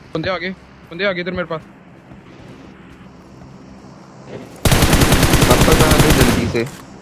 बंदे आगे इधर मेरे पास। वापस आ गए जल्दी से।